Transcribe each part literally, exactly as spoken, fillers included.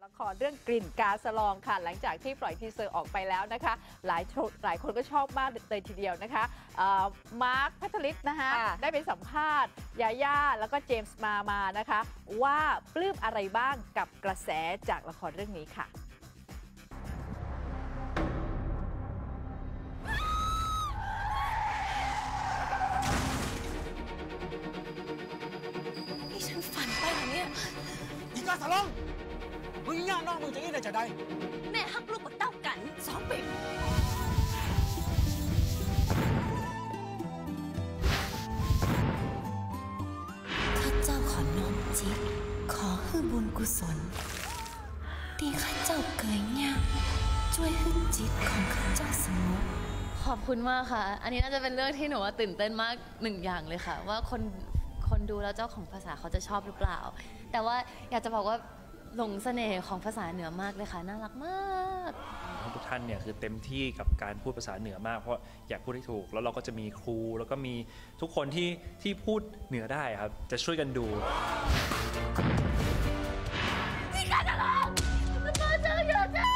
ละครเรื่องกลิ่นกาสลองค่ะหลังจากที่ปล่อยทีเซอร์ออกไปแล้วนะคะหลายหลายคนก็ชอบมากเลยทีเดียวนะคะมาร์คพัทลิตนะคะได้ไปสัมภาษณ์ยาย่าแล้วก็เจมส์มามานะคะว่าปลื้มอะไรบ้างกับกระแสจากละครเรื่องนี้ค่ะนี่ฉันฝันไปเหรอเนี่ยอีกาสลองมึงย่างน้องมึงจะนี่ได้จะได้แม่ฮักลูกกับเต้ากันสองปีข้าเจ้าขอน้อมจิตขอให้บุญกุศลที่ข้าเจ้าเกยย่างช่วยให้จิตของข้าเจ้าสงบขอบคุณมากค่ะอันนี้น่าจะเป็นเรื่องที่หนูว่าตื่นเต้นมากหนึ่งอย่างเลยค่ะว่าคนคนดูแล้วเจ้าของภาษาเขาจะชอบหรือเปล่าแต่ว่าอยากจะบอกว่าหลงเสน่ห์ของภาษาเหนือมากเลยค่ะน่ารักมากทุกท่านเนี่ยคือเต็มที่กับการพูดภาษาเหนือมากเพราะอยากพูดให้ถูกแล้วเราก็จะมีครูแล้วก็มีทุกคนที่ที่พูดเหนือได้ครับจะช่วยกันดูนี่การจะลองมันมาเจอเยอะจ้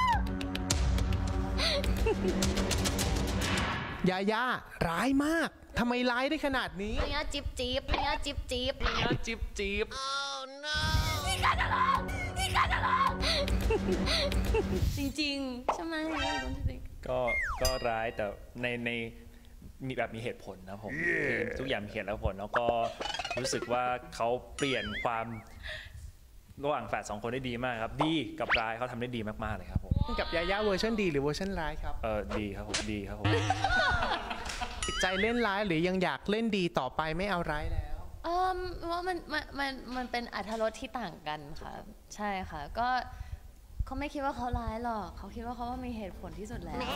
ายาย่าร้ายมากทำไมร้ายได้ขนาดนี้เนี้ยจิบจิบเนี้ยจิบจิบเนี้ยจิบจิบนี่การจะลองนี่การจะลองจริงๆใช่ไหมก็ก็ร้ายแต่ในในมีแบบมีเหตุผลนะผม yeah. ทุกอย่างมีเหตุและผลแล้วก็รู้สึกว่าเขาเปลี่ยนความระหว่างแฝดสองคนได้ดีมากครับดีกับร้ายเขาทำได้ดีมากๆเลยครับผมกับยาย่าเวอร์ชันดีหรือเวอร์ชันร้ายครับเออดีครับผมดีครับผมติดใจเล่นร้ายหรือยังอยากเล่นดีต่อไปไม่เอาร้ายแล้วเออว่ามันมันมันมันเป็นอรรถรสที่ต่างกันค่ะใช่ค่ะก็เขาไม่คิดว่าเขาร้ายหรอกเขาคิดว่าเขาว่ามีเหตุผลที่สุดแล้ว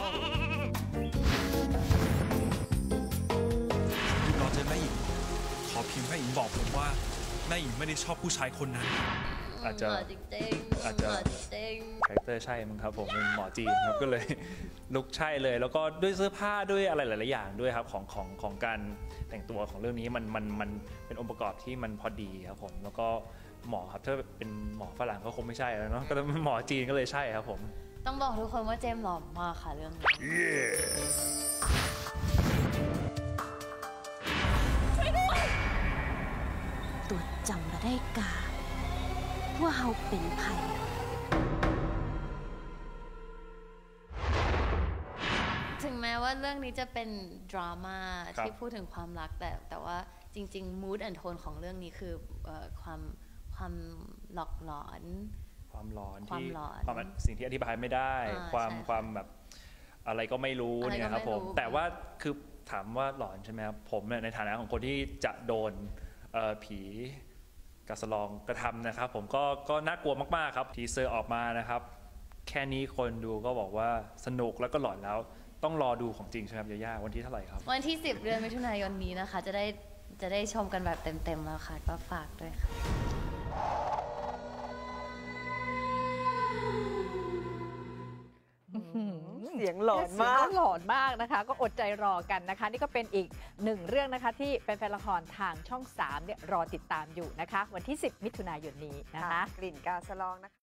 รอเจอแม่หญิงขอพิมพ์แม่หญิงบอกผมว่าแม่หญิงไม่ได้ชอบผู้ชายคนนั้นอาจจะจริงๆอาจจะคาแรคเตอร์ใช่มั้งครับผมเป็นหมอจีนครับก็เลยลุกใช่เลยแล้วก็ด้วยเสื้อผ้าด้วยอะไรหลายๆอย่างด้วยครับของของของการแต่งตัวของเรื่องนี้มันมันมันเป็นองค์ประกอบที่มันพอดีครับผมแล้วก็หมอครับถ้าเป็นหมอฝรั่งก็คงไม่ใช่แล้วเนาะก็เป็นหมอจีนก็เลยใช่ครับผมต้องบอกทุกคนว่าเจมส์หล่อมากค่ะเรื่องนี้ตัวจำมาได้กาว่าเขาเป็นไผ่ถึงแม้ว่าเรื่องนี้จะเป็นดราม่าที่พูดถึงความรักแต่แต่ว่าจริงๆ mood and tone ของเรื่องนี้คือความความหลอกหลอนความหลอนที่ความสิ่งที่อธิบายไม่ได้ความความแบบอะไรก็ไม่รู้เนี่ยครับผมแต่ว่าคือถามว่าหลอนใช่ไหมครับผมในฐานะของคนที่จะโดนผีกาสลองกระทำนะครับผมก็ก็น่ากลัวมากๆครับทีเซอร์ออกมานะครับแค่นี้คนดูก็บอกว่าสนุกแล้วก็หลอนแล้วต้องรอดูของจริงใช่ไหมครับยาย่าวันที่เท่าไหร่ครับวันที่สิบเดือนมิถุนายนนี้นะคะจะได้จะได้ชมกันแบบเต็มๆแล้วค่ะก็ฝากด้วยค่ะเสียงหลอนมากหลอนมากนะคะก็อดใจรอกันนะคะนี่ก็เป็นอีกหนึ่งเรื่องนะคะที่แฟนๆละครทางช่องสามเนี่ยรอติดตามอยู่นะคะวันที่สิบมิถุนายนนี้นะคะกลิ่นกาสลองนะคะ